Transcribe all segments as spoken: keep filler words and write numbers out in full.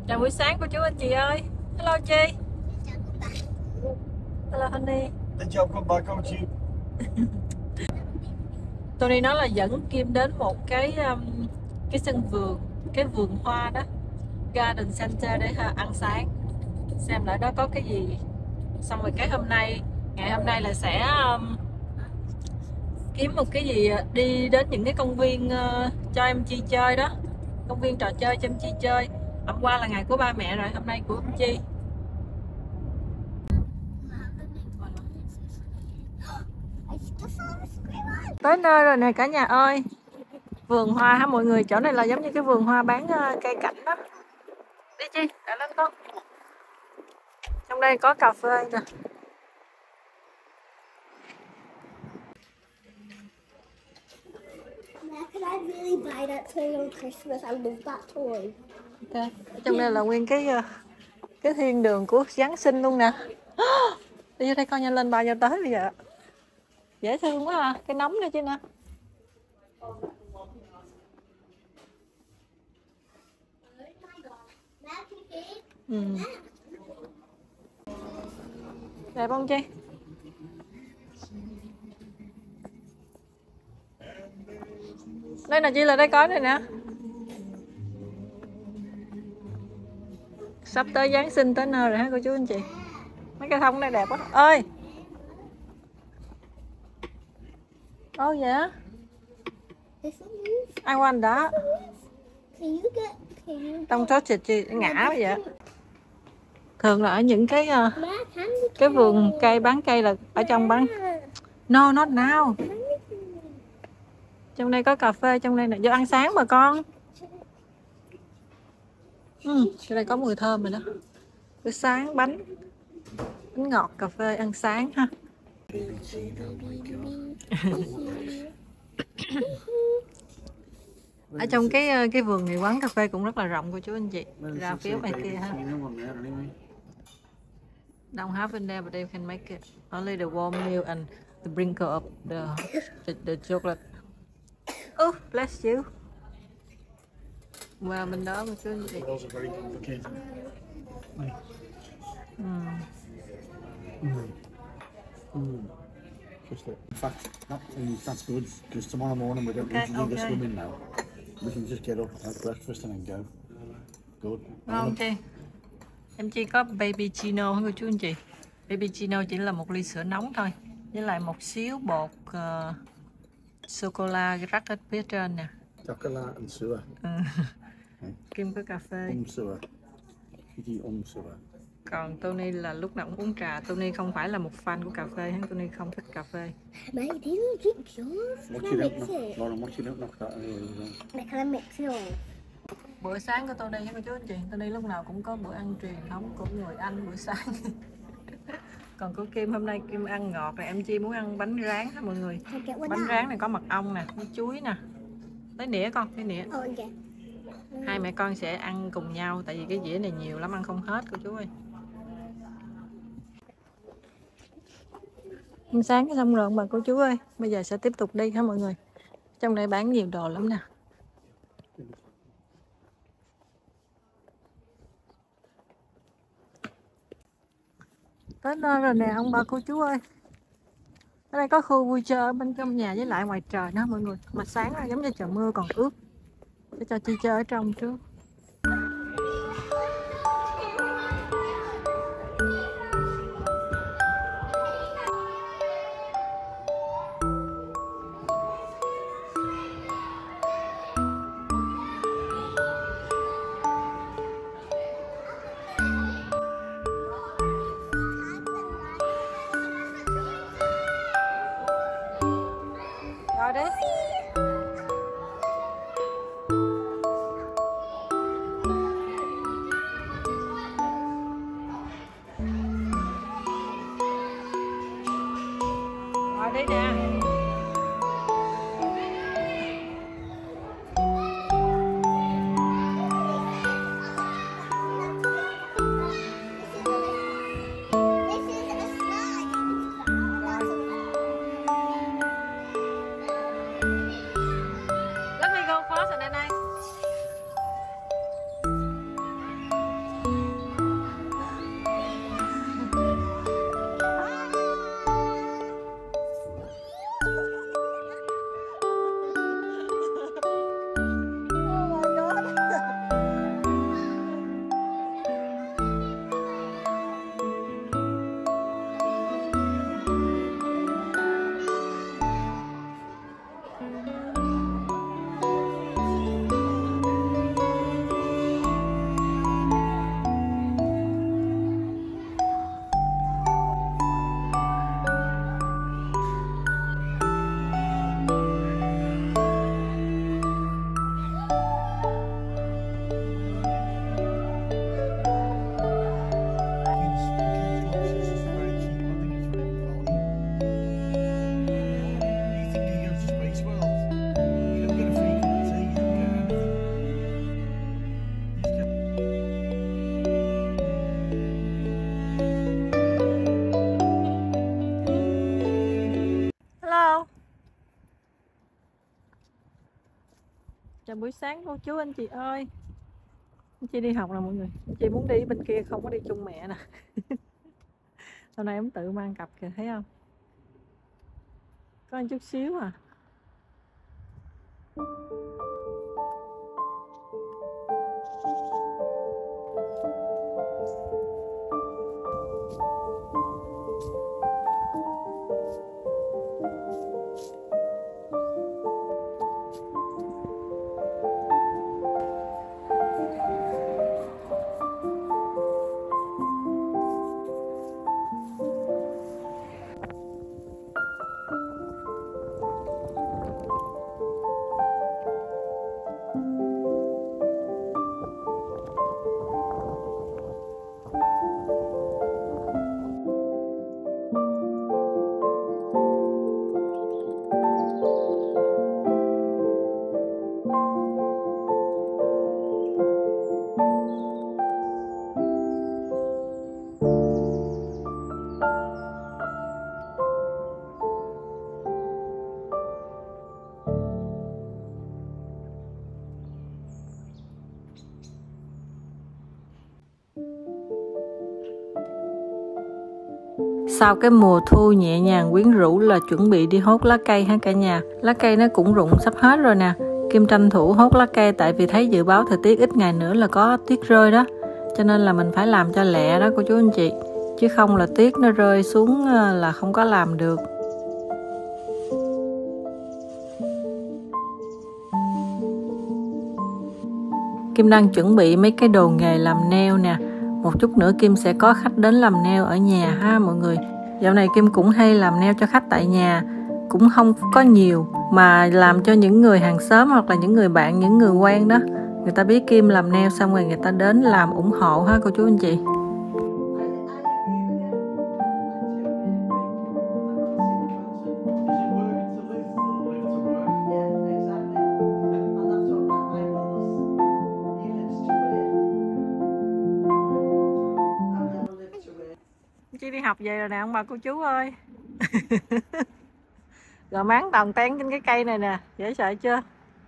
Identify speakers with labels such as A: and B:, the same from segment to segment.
A: Chào buổi sáng cô chú anh chị ơi. Hello Chi. Hello Honey.
B: Did you come back on you?
A: Tony nói là dẫn Kim đến một cái um, cái sân vườn, cái vườn hoa đó, Garden Center để ha, ăn sáng, xem lại đó có cái gì. Xong rồi cái hôm nay, ngày hôm nay là sẽ um, kiếm một cái gì đi đến những cái công viên uh, cho em Chi chơi đó, công viên trò chơi cho em Chi chơi. Hôm qua là ngày của ba mẹ rồi, hôm nay của em Chi. Tới nơi rồi nè cả nhà ơi. Vườn hoa hả mọi người, chỗ này là giống như cái vườn hoa bán cây cảnh đó. Đi Chi, đã lên con. Trong đây có cà phê nè.
C: Could I really buy that toy on Christmas? I love that toy.
A: Ok, trong đây là nguyên cái cái thiên đường của Giáng sinh luôn nè. Đi vô đây con, nhanh lên ba vô tới bây giờ. Dễ thương quá à, cái nóng đây chứ nè. Ừ. Đẹp không Chi? Đây là Chi, là đây có này nè. Sắp tới Giáng sinh tới nơi rồi hả cô chú anh chị? Mấy cái thông này đẹp quá. Ơi. Ô oh, dạ. I want that.
C: Can you get? Can you?
A: Trong số chị chị ngã bây giờ. Thường là ở những cái uh, cái vườn cây bán cây là ở trong bán. No, not now. Trong đây có cà phê, trong đây là vô ăn sáng mà con. Ừ, trong đây có mùi thơm rồi đó. Bữa sáng bánh, bánh ngọt, cà phê ăn sáng ha. Ở trong cái cái vườn này quán cà phê cũng rất là rộng cô chú anh chị. Ra phía ngoài kia ha. Don't have in there, but they can make it. Only the warm milk and the sprinkle of the the, the chocolate. Oh, bless you. Wow, bên đó một cái gì? Mm.
B: Mm. Mm. Just it. In fact, that, that's good because tomorrow morning we don't
A: Okay,
B: need to do the
A: okay.
B: swimming now. We can just get up, have breakfast, and then go. Good.
A: Không Chi, em Chi có baby chino hả cô chú anh chị? Baby chino chỉ là một ly sữa nóng thôi, với lại một xíu bột uh, sô cô la rắc ở phía trên nè.
B: Chocolate and sữa.
A: Ừ. Kim có cà phê.
B: Um sữa. Kitty um sữa.
A: Còn Tony là lúc nào cũng uống trà. Tony không phải là một fan của cà phê, Tony không thích cà phê.
C: Mate, didn't drink yours.
B: What
C: Can
B: you
C: I
B: don't
C: mix
B: knock,
C: it?
B: Lauren, what you don't knock that over.
C: Can I mix it all?
A: Bữa sáng của Tony hả cô chú anh chị? Tony lúc nào cũng có bữa ăn truyền thống của người Anh buổi sáng. Còn của Kim hôm nay Kim ăn ngọt này, em Chi muốn ăn bánh rán hả mọi người. Bánh rán này có mật ong nè, với chuối nè. Lấy nĩa con, lấy nĩa.
C: Oh, yeah.
A: Hai mẹ con sẽ ăn cùng nhau, tại vì cái dĩa này nhiều lắm ăn không hết cô chú ơi. Ăn sáng cái xong rồi bà cô chú ơi, bây giờ sẽ tiếp tục đi hả mọi người. Trong đây bán nhiều đồ lắm nè. Tới nơi rồi nè ông bà cô chú ơi. Ở đây có khu vui chơi ở bên trong nhà với lại ngoài trời nữa mọi người. Mà sáng là giống như trời mưa còn ướt. Để cho Chi chơi ở trong trước. Rồi đấy. Rồi đấy nè. là buổi sáng cô chú anh chị ơi. Anh chị đi học nè mọi người. Anh chị muốn đi bên kia không có đi chung mẹ nè. Hôm nay ông tự mang cặp kìa, thấy không? Có một chút xíu à. Sau cái mùa thu nhẹ nhàng quyến rũ là chuẩn bị đi hốt lá cây ha cả nhà. Lá cây nó cũng rụng sắp hết rồi nè. Kim tranh thủ hốt lá cây tại vì thấy dự báo thời tiết ít ngày nữa là có tuyết rơi đó. Cho nên là mình phải làm cho lẹ đó cô chú anh chị. Chứ không là tuyết nó rơi xuống là không có làm được. Kim đang chuẩn bị mấy cái đồ nghề làm nail nè. Một chút nữa Kim sẽ có khách đến làm nail ở nhà ha mọi người. Dạo này Kim cũng hay làm nail cho khách tại nhà. Cũng không có nhiều mà làm cho những người hàng xóm hoặc là những người bạn, những người quen đó. Người ta biết Kim làm nail xong rồi người ta đến làm ủng hộ ha cô chú anh chị. Chị đi học về rồi nè ông bà cô chú ơi. Rồi máng toàn ten trên cái cây này nè, dễ sợ chưa?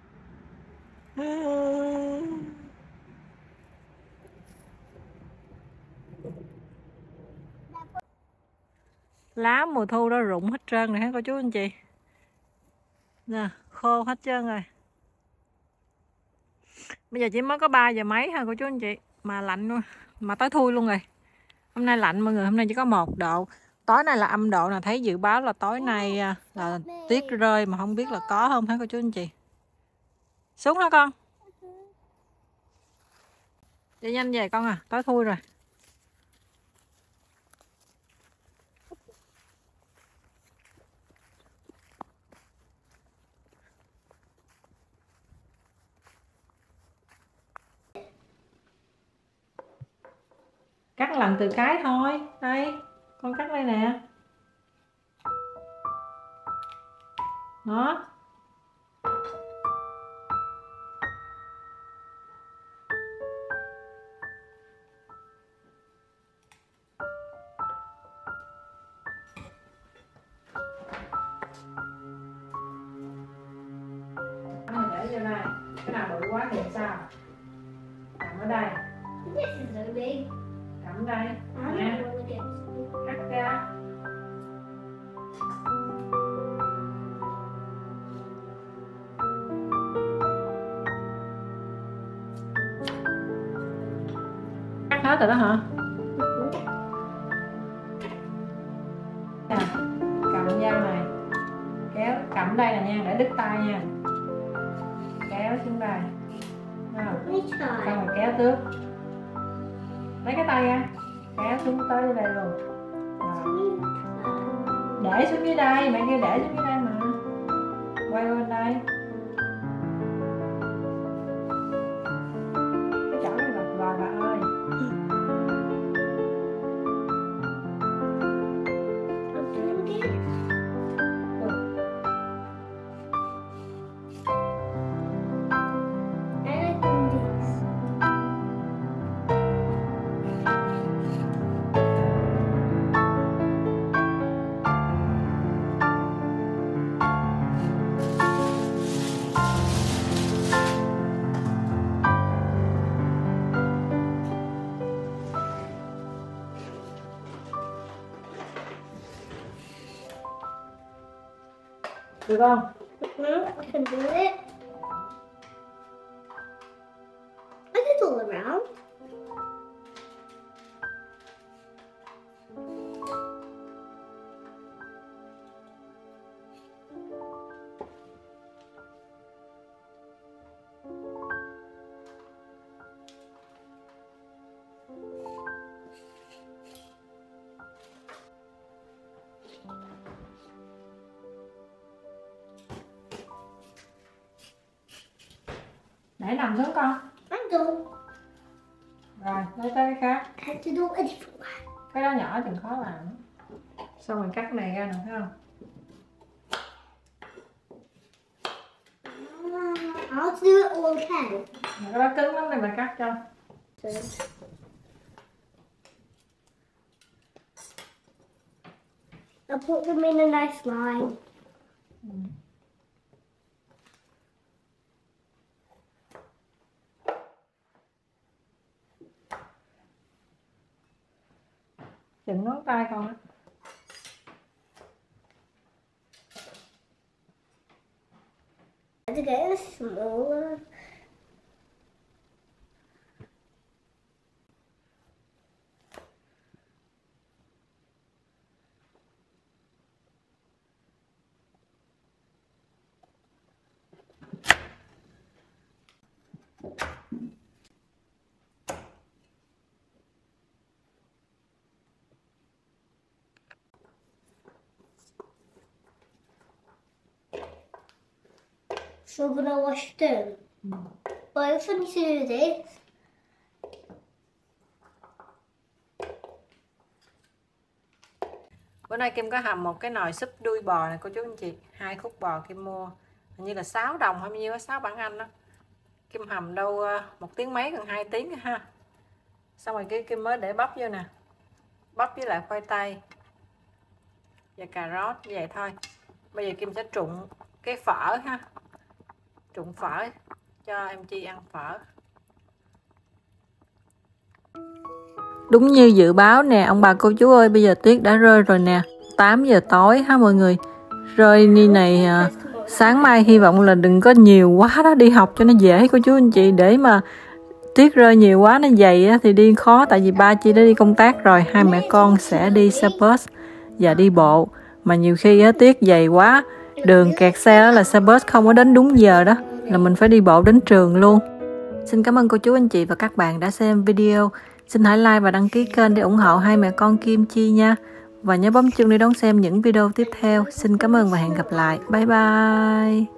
A: Lá mùa thu đó rụng hết trơn rồi hả cô chú anh chị? Nè, khô hết trơn rồi. Bây giờ chỉ mới có ba giờ mấy ha cô chú anh chị, mà lạnh luôn, mà tối thui luôn rồi. Hôm nay lạnh mọi người, hôm nay chỉ có một độ. Tối nay là âm độ nè, thấy dự báo là tối nay là tuyết rơi mà không biết là có không hả cô chú anh chị. Xuống hả con? Đi nhanh về con à, tối thui rồi. Cắt lần từ cái thôi. Đây, con cắt đây nè. Đó. Mình để vô đây. Cái nào bự quá thì sao? Cầm ở đây.
C: This is so big.
A: Cầm đây.
C: I
A: Nè.
C: don't want to get
A: Cắt ra. Cắt hết rồi đó hả? Nè, cầm dao này, kéo, cầm đây nè nha, để đứt tay nha. Kéo xuống đây.
C: Let me
A: Xong
C: try.
A: rồi kéo trước. Lấy cái tay ra, kéo xuống tới đây luôn. Rồi. Để xuống dưới đây, mẹ kêu để xuống dưới đây mà. Quay bên đây. Cái chảo này gọt gọt bà ơi.
C: I'm doing it. I like doing this.
A: Được không?
C: Mm-hmm. I can do it. I did all around.
A: Để nằm xuống con.
C: I'm done.
A: Rồi, lấy tới cái khác.
C: I have to do a different one.
A: Cái đó nhỏ chừng khó làm. Xong rồi cắt này ra nè, thấy không?
C: Uh, I'll do it all again.
A: Mà cái đó cứng lắm này, bà cắt cho.
C: So. I'll put them in a nice line.
A: Ừ. Chừng ngón tay con á.
C: I had to get it smaller. So we're gonna wash them.
A: Mm.
C: But I also need to do this.
A: Bữa nay Kim có hầm một cái nồi súp đuôi bò này cô chú anh chị. Hai khúc bò Kim mua hình như là sáu đồng hay bao nhiêu á, sáu bảng Anh đó. Kim hầm đâu một tiếng mấy, gần hai tiếng ha. Xong rồi cái Kim mới để bắp vô nè. Bắp với lại khoai tây và cà rốt như vậy thôi. Bây giờ Kim sẽ trụng cái phở ha. Trụng phở cho em Chi ăn phở. Đúng như dự báo nè ông bà cô chú ơi, bây giờ tuyết đã rơi rồi nè, tám giờ tối ha mọi người. Rơi như này à, sáng mai hy vọng là đừng có nhiều quá đó, đi học cho nó dễ cô chú anh chị. Để mà tuyết rơi nhiều quá nó dày á, thì đi khó, tại vì ba Chi đã đi công tác rồi, hai mẹ con sẽ đi xe bus và đi bộ. Mà nhiều khi á, tuyết dày quá, đường kẹt xe đó là xe bus không có đến đúng giờ đó, là mình phải đi bộ đến trường luôn. Xin cảm ơn cô chú anh chị và các bạn đã xem video. Xin hãy like và đăng ký kênh để ủng hộ hai mẹ con Kim Chi nha. Và nhớ bấm chuông để đón xem những video tiếp theo. Xin cảm ơn và hẹn gặp lại. Bye bye.